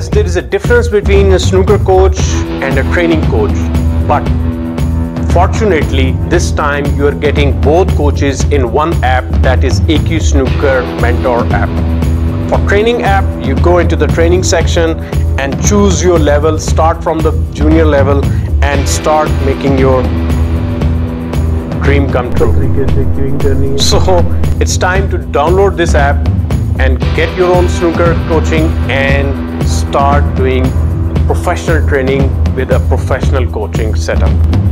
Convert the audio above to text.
Yes, there is a difference between a snooker coach and a training coach, but fortunately this time you are getting both coaches in one app, that is AQ Snooker Mentor app. For training app, you go into the training section and choose your level, start from the junior level and start making your dream come true. So it's time to download this app and get your own snooker coaching and start doing professional training with a professional coaching setup.